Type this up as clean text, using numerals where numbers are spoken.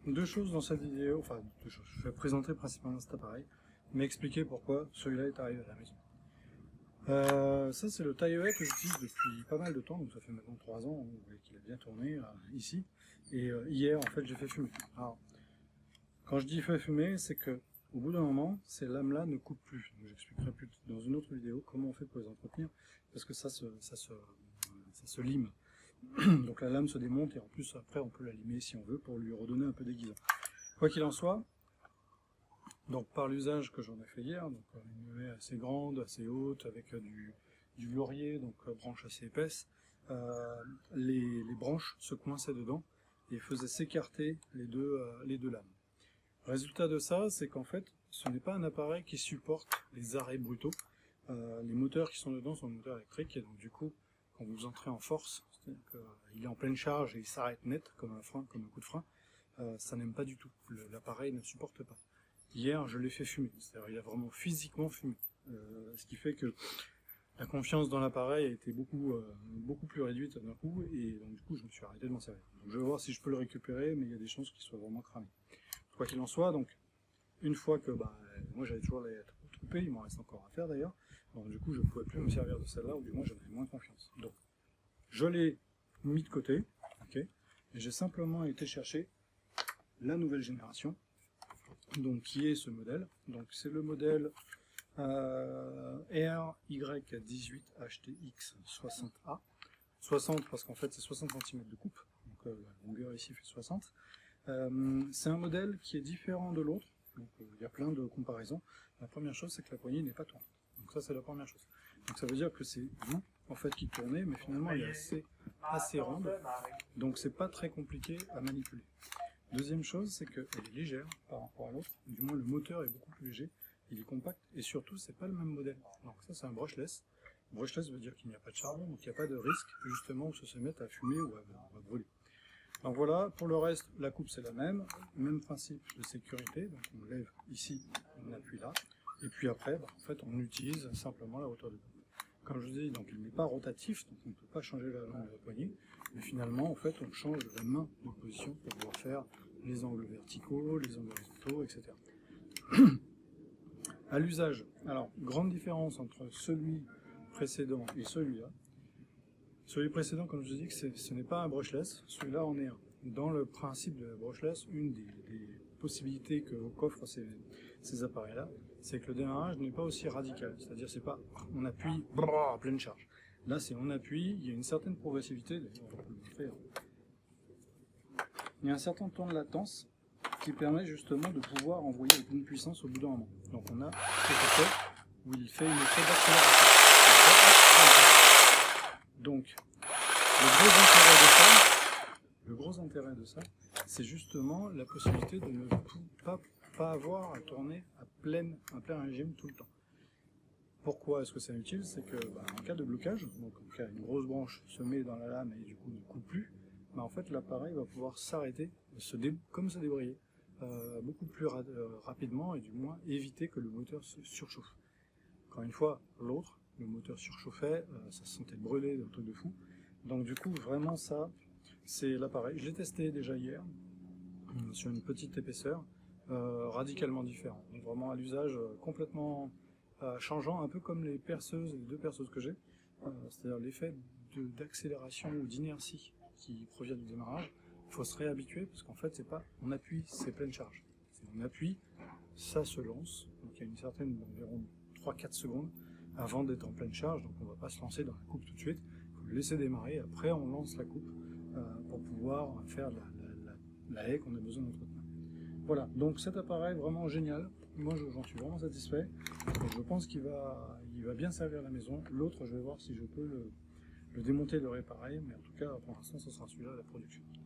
deux choses dans cette vidéo, enfin deux choses. Je vais présenter principalement cet appareil, mais expliquer pourquoi celui-là est arrivé à la maison. Ça c'est le TiEyeK que j'utilise depuis pas mal de temps, donc ça fait maintenant 3 ans, vous voyez qu'il a bien tourné ici. Et hier en fait j'ai fait fumer. Alors, quand je dis fait fumer, c'est que au bout d'un moment, ces lames-là ne coupent plus. J'expliquerai plus dans une autre vidéo comment on fait pour les entretenir, parce que ça se lime. Donc la lame se démonte et en plus après on peut la limer si on veut pour lui redonner un peu d'aiguisant. Quoi qu'il en soit, donc par l'usage que j'en ai fait hier, donc une haie assez grande, assez haute, avec du laurier, donc branche assez épaisse, les branches se coinçaient dedans et faisaient s'écarter les deux lames. Le résultat de ça, c'est qu'en fait, ce n'est pas un appareil qui supporte les arrêts brutaux. Les moteurs qui sont dedans sont des moteurs électriques, et donc du coup, quand vous entrez en force, c'est-à-dire qu'il est en pleine charge et il s'arrête net, comme un frein, comme un coup de frein, ça n'aime pas du tout. L'appareil ne supporte pas. Hier, je l'ai fait fumer, c'est-à-dire il a vraiment physiquement fumé. Ce qui fait que la confiance dans l'appareil a été beaucoup plus réduite d'un coup, et donc du coup, je me suis arrêté de m'en servir. Donc, je vais voir si je peux le récupérer, mais il y a des chances qu'il soit vraiment cramé. Quoi qu'il en soit, donc, une fois que, moi j'avais toujours les coupées, il m'en reste encore à faire d'ailleurs, donc du coup je ne pouvais plus me servir de celle-là, ou du moins j'en avais moins confiance. Donc, je l'ai mis de côté, okay, et j'ai simplement été chercher la nouvelle génération, donc qui est ce modèle. Donc c'est le modèle RY18HTX60A, 60 parce qu'en fait c'est 60 cm de coupe, donc la longueur ici fait 60. C'est un modèle qui est différent de l'autre, donc il y a plein de comparaisons. La première chose, c'est que la poignée n'est pas tournante. Donc ça, c'est la première chose. Donc ça veut dire que c'est vous, en fait, qui tournez, mais finalement, elle est assez ronde, donc c'est pas très compliqué à manipuler. Deuxième chose, c'est qu'elle est légère par rapport à l'autre, du moins le moteur est beaucoup plus léger, il est compact, et surtout, c'est pas le même modèle. Donc ça, c'est un brushless. Brushless veut dire qu'il n'y a pas de charbon, donc il n'y a pas de risque, justement, où ça se mette à fumer ou à brûler. Donc voilà, pour le reste, la coupe c'est la même principe de sécurité, donc on lève ici, on appuie là, et puis après, en fait, on utilise simplement la hauteur de coupe. Comme je vous ai dit, donc il n'est pas rotatif, donc on ne peut pas changer la longueur de la poignée, mais finalement, en fait, on change la main de position pour pouvoir faire les angles verticaux, les angles horizontaux, etc. À l'usage, alors, grande différence entre celui précédent et celui-là. Celui précédent, comme je vous ai dit, que ce n'est pas un brushless, celui-là en est un. Dans le principe de la brushless, une des possibilités qu'offrent ces appareils-là, c'est que le démarrage n'est pas aussi radical. C'est-à-dire, c'est pas on appuie à pleine charge. Là, c'est on appuie, il y a une certaine progressivité, d'ailleurs, on peut le montrer. Il y a un certain temps de latence qui permet justement de pouvoir envoyer avec une puissance au bout d'un moment. Donc on a cet effet où il fait une effet d'accélération. Donc, le gros intérêt de ça, c'est justement la possibilité de ne pas avoir à tourner à plein régime tout le temps. Pourquoi est-ce que c'est utile? C'est que en cas de blocage, donc en cas une grosse branche se met dans la lame et du coup ne coupe plus, en fait l'appareil va pouvoir s'arrêter, comme se débrayer, beaucoup plus rapidement, et du moins éviter que le moteur se surchauffe. Encore une fois, l'autre, le moteur surchauffait, ça se sentait brûler d'un truc de fou. Donc du coup, vraiment ça, c'est l'appareil. Je l'ai testé déjà hier, sur une petite épaisseur, radicalement différent. Donc vraiment à l'usage complètement changeant, un peu comme les perceuses, les deux perceuses que j'ai, c'est-à-dire l'effet d'accélération ou d'inertie qui provient du démarrage. Il faut se réhabituer, parce qu'en fait, c'est pas on appuie, c'est pleine charge. On appuie, ça se lance, donc il y a une certaine, environ 3-4 secondes, avant d'être en pleine charge, donc on ne va pas se lancer dans la coupe tout de suite, il faut le laisser démarrer, après on lance la coupe pour pouvoir faire la haie qu'on a besoin d'entretenir. Voilà, donc cet appareil vraiment génial, moi j'en suis vraiment satisfait, et je pense qu'il va bien servir la maison. L'autre, je vais voir si je peux le démonter, le réparer, mais en tout cas pour l'instant ce sera celui-là la production.